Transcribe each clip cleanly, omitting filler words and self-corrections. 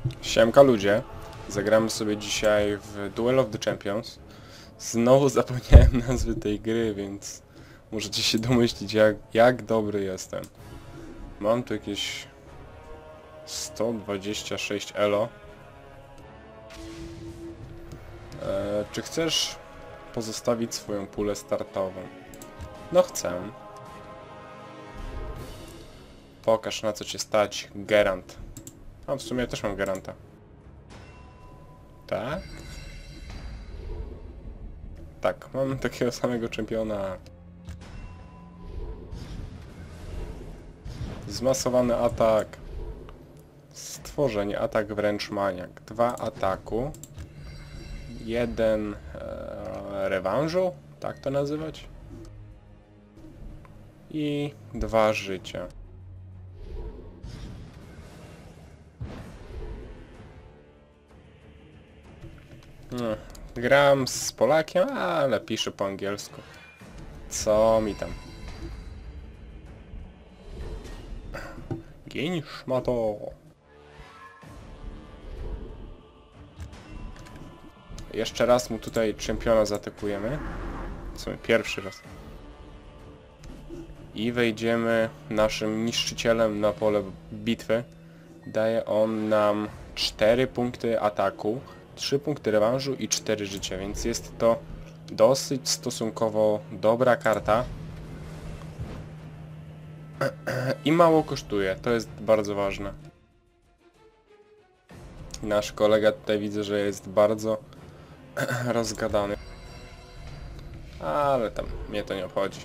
Siemka ludzie, zagramy sobie dzisiaj w Duel of the Champions. Znowu zapomniałem nazwy tej gry, więc możecie się domyślić jak dobry jestem. Mam tu jakieś 126 elo. Czy chcesz pozostawić swoją pulę startową? No chcę. Pokaż na co cię stać, Gerant. A w sumie ja też mam Geranta. Tak? Tak, mam takiego samego czempiona. Zmasowany atak. Stworzenie, atak wręcz maniak. 2 ataku. 1 rewanżu, tak to nazywać? I 2 życia. Gram z Polakiem, ale piszę po angielsku. Co mi tam? Gień szmato! Jeszcze raz mu tutaj czempiona zaatakujemy. W sumie pierwszy raz. I wejdziemy naszym niszczycielem na pole bitwy. Daje on nam 4 punkty ataku, 3 punkty rewanżu i 4 życia, więc jest to dosyć stosunkowo dobra karta. I mało kosztuje, to jest bardzo ważne. Nasz kolega tutaj widzę, że jest bardzo rozgadany. Ale tam mnie to nie obchodzi.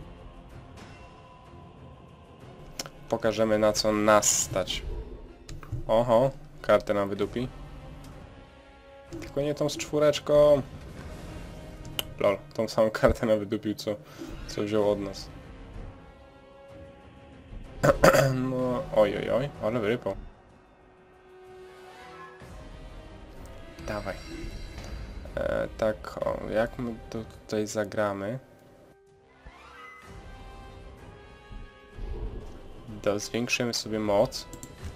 Pokażemy na co nas stać. Oho, kartę nam wydupi. Tylko nie tą z czwóreczką. Lol, tą samą kartę nam wydupił, co wziął od nas. No, oj, ale wyrypał. Dawaj. Tak, o, jak my to tutaj zagramy? Zwiększymy sobie moc.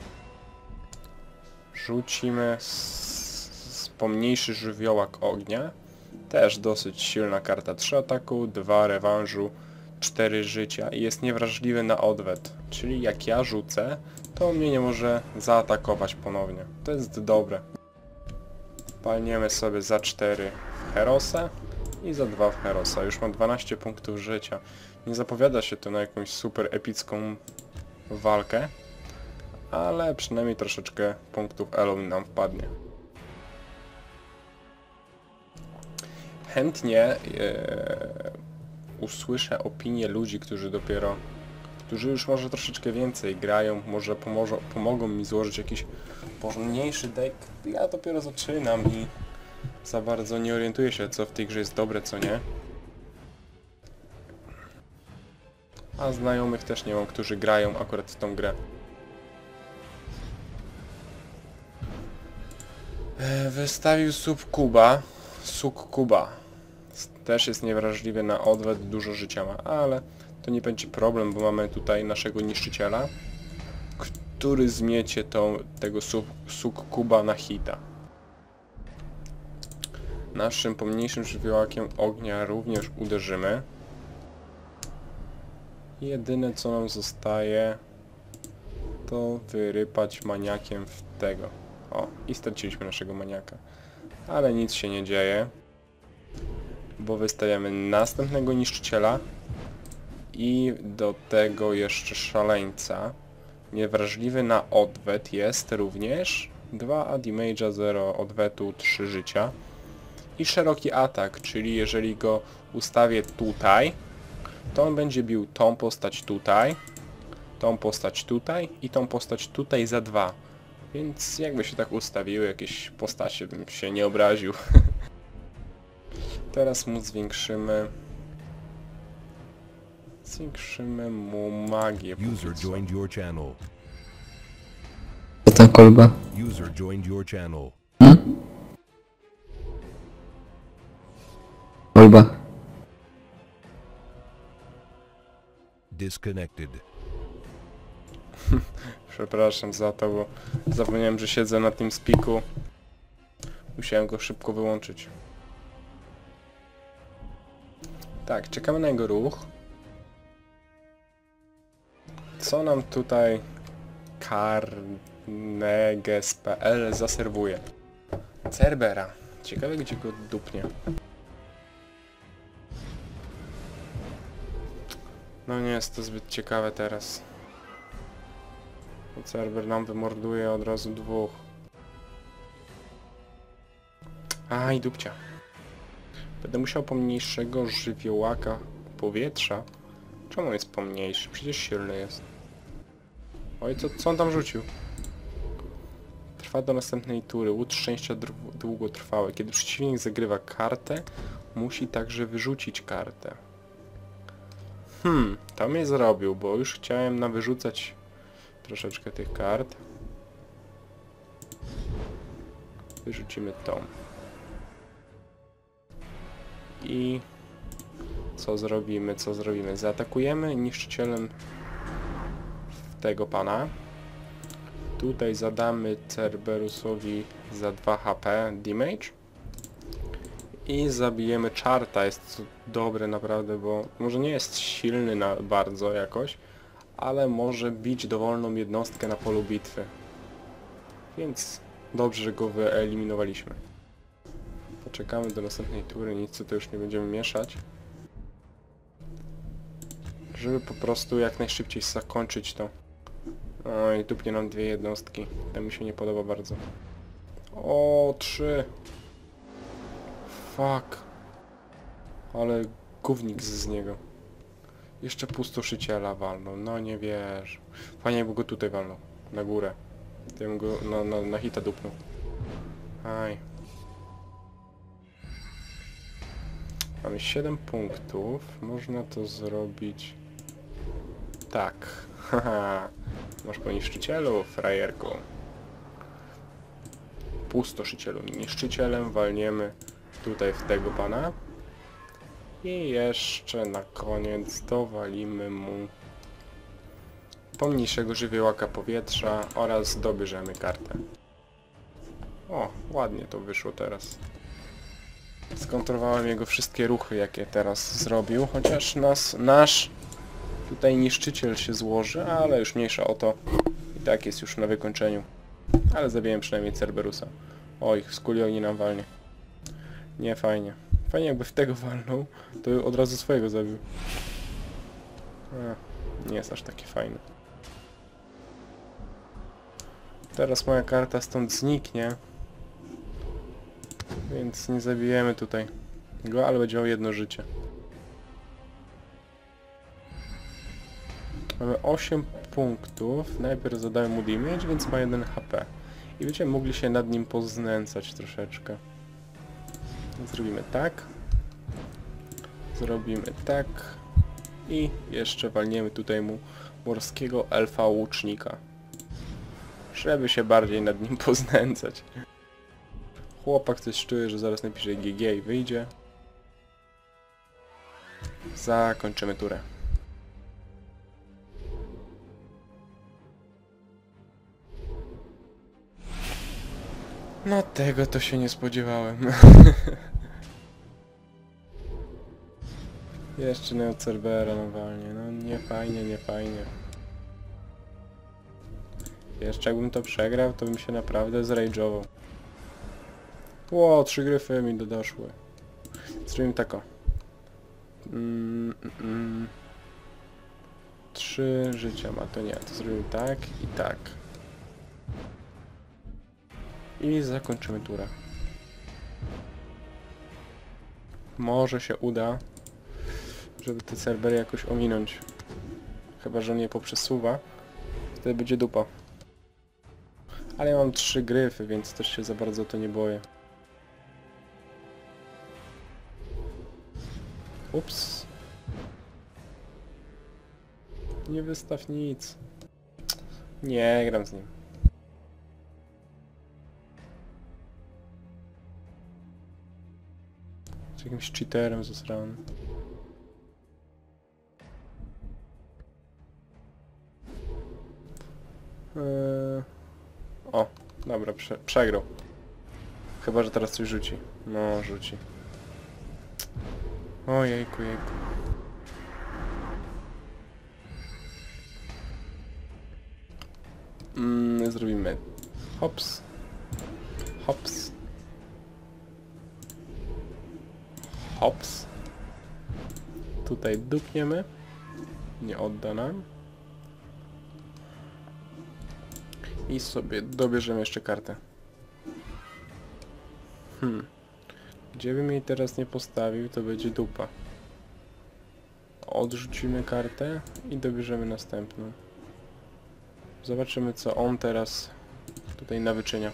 Rzucimy pomniejszy żywiołak ognia. Też dosyć silna karta. 3 ataku, 2 rewanżu, 4 życia i jest niewrażliwy na odwet. Czyli jak ja rzucę, to on mnie nie może zaatakować ponownie. To jest dobre. Palniemy sobie za 4 w Herosa i za 2 w Herosa. Już mam 12 punktów życia. Nie zapowiada się to na jakąś super epicką walkę, ale przynajmniej troszeczkę punktów elo nam wpadnie. Chętnie usłyszę opinie ludzi, którzy już może troszeczkę więcej grają, może pomogą mi złożyć jakiś porządniejszy deck. Ja dopiero zaczynam i za bardzo nie orientuję się, co w tej grze jest dobre, co nie. A znajomych też nie mam, którzy grają akurat w tą grę. Wystawił Sukkuba. Też jest niewrażliwy na odwet, dużo życia ma, ale to nie będzie problem, bo mamy tutaj naszego niszczyciela, który zmiecie tego Sukkuba na hita. Naszym pomniejszym żywiołakiem ognia również uderzymy. Jedyne co nam zostaje, to wyrypać maniakiem w tego. O, i straciliśmy naszego maniaka. Ale nic się nie dzieje, bo wystawiamy następnego niszczyciela i do tego jeszcze szaleńca. Niewrażliwy na odwet jest również 2 damage'a, 0 odwetu, 3 życia. I szeroki atak, czyli jeżeli go ustawię tutaj, to on będzie bił tą postać tutaj i tą postać tutaj za 2. Więc jakby się tak ustawiły jakieś postacie, bym się nie obraził. Teraz mu zwiększymy mu magię. User joined your channel. Co ta kolba? User joined your channel. Kolba. Disconnected. Przepraszam za to, bo zapomniałem, że siedzę na TeamSpeaku. Musiałem go szybko wyłączyć. Tak, czekamy na jego ruch. Co nam tutaj Carneges.pl zaserwuje? Cerbera. Ciekawe, gdzie go dupnie. No nie jest to zbyt ciekawe teraz. Cerber nam wymorduje od razu dwóch. Aj, dupcia. Będę musiał pomniejszego żywiołaka powietrza. Czemu jest pomniejszy? Przecież silny jest. Oj, co on tam rzucił? Trwa do następnej tury. Łód szczęścia długotrwałe. Kiedy przeciwnik zagrywa kartę, musi także wyrzucić kartę. To mnie zrobił, bo już chciałem nawyrzucać troszeczkę tych kart. Wyrzucimy tą. I co zrobimy? Zaatakujemy niszczycielem tego pana. Tutaj zadamy Cerberusowi za 2 HP damage. I zabijemy czarta. Jest to dobre naprawdę, bo może nie jest silny bardzo jakoś, ale może bić dowolną jednostkę na polu bitwy. Więc dobrze, że go wyeliminowaliśmy. Poczekamy do następnej tury, nic tutaj już nie będziemy mieszać. Żeby po prostu jak najszybciej zakończyć to. Oj, dupnie nam 2 jednostki. To mi się nie podoba bardzo. O, 3. Fuck. Ale gównik z niego. Jeszcze pustoszyciela walnął. No nie wierzę. Fajnie jakby go tutaj walnął. Na górę. Ja bym go na hita dupnął. Aj. Mamy 7 punktów. Można to zrobić... Tak. Haha. Masz po niszczycielu, frajerku. Pustoszycielu. Niszczycielem walniemy tutaj w tego pana. I jeszcze na koniec dowalimy mu pomniejszego żywiołaka powietrza oraz dobierzemy kartę. O, ładnie to wyszło teraz. Skontrolowałem jego wszystkie ruchy, jakie teraz zrobił, chociaż nasz tutaj niszczyciel się złoży, ale już mniejsza o to. I tak jest już na wykończeniu. Ale zabiłem przynajmniej Cerberusa. Oj, Skulioni nam walnie. Nie fajnie. Fajnie jakby w tego walnął, to od razu swojego zabił. Nie jest aż taki fajny. Teraz moja karta stąd zniknie. Więc nie zabijemy tutaj go, ale będzie miał 1 życie. Mamy 8 punktów. Najpierw zadałem mu damage, więc ma 1 HP. I będziemy mogli się nad nim poznęcać troszeczkę. Zrobimy tak. Zrobimy tak. I jeszcze walniemy tutaj mu morskiego elfa łucznika. Żeby się bardziej nad nim poznęcać. Chłopak coś czuje, że zaraz napisze GG i wyjdzie. Zakończymy turę. No tego to się nie spodziewałem. Jeszcze Neocerbera nawalnie. No nie fajnie, nie fajnie. Jeszcze jakbym to przegrał, to bym się naprawdę zrage'ował. Ło, 3 gryfy mi doszły. Zrobimy tak o. 3 życia ma, to nie. To zrobimy tak i tak. I zakończymy turę. Może się uda, żeby te Cerbery jakoś ominąć. Chyba że on je poprzesuwa. Wtedy będzie dupa. Ale ja mam 3 gryfy, więc też się za bardzo to nie boję. Ups. Nie wystaw nic. Nie gram z nim. Z jakimś cheaterem zasranym. Dobra, przegrał. Chyba, że teraz coś rzuci. No, rzuci. Ojejku, jejku. Zrobimy hops. Hops. Hops. Tutaj dupniemy. Nie odda nam. I sobie dobierzemy jeszcze kartę. Gdzie bym jej teraz nie postawił, to będzie dupa. Odrzucimy kartę i dobierzemy następną. Zobaczymy, co on teraz tutaj nawyczynia.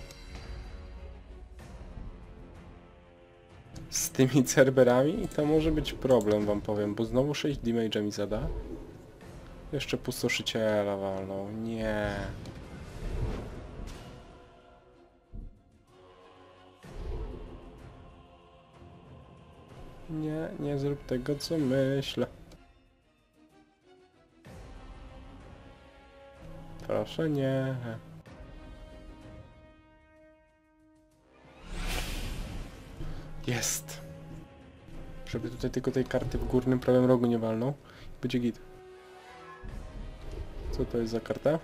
Z tymi Cerberami to może być problem, wam powiem, bo znowu 6 damage'a mi zada. Jeszcze pustoszyciela walnął. Nie. Nie, nie zrób tego, co myślę. Proszę nie. Jest. Żeby tutaj tylko tej karty w górnym prawym rogu nie walnął. Będzie git. Co to jest za karta?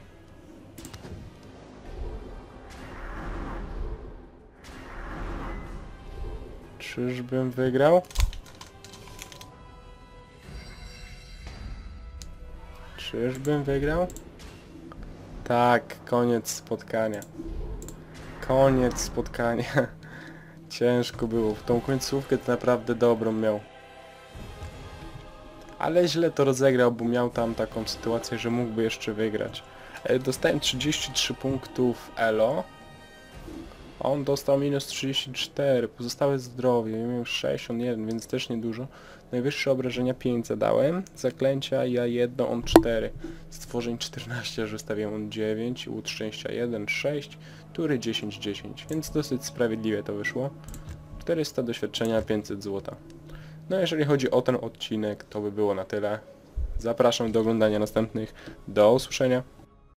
Czyżbym wygrał? Czyżbym wygrał? Tak, koniec spotkania. Koniec spotkania. Ciężko było. W tą końcówkę to naprawdę dobrą miał. Ale źle to rozegrał, bo miał tam taką sytuację, że mógłby jeszcze wygrać. Dostałem 33 punktów elo. A on dostał minus 34. Pozostałe zdrowie. Ja miałem 61, więc też niedużo. Najwyższe obrażenia 5 zadałem. Zaklęcia ja 1, on 4. Stworzeń 14, że stawiam on 9. Łód szczęścia 1, 6. Tury 10, 10. Więc dosyć sprawiedliwie to wyszło. 400 doświadczenia, 500 złota. No jeżeli chodzi o ten odcinek, to by było na tyle. Zapraszam do oglądania następnych. Do usłyszenia.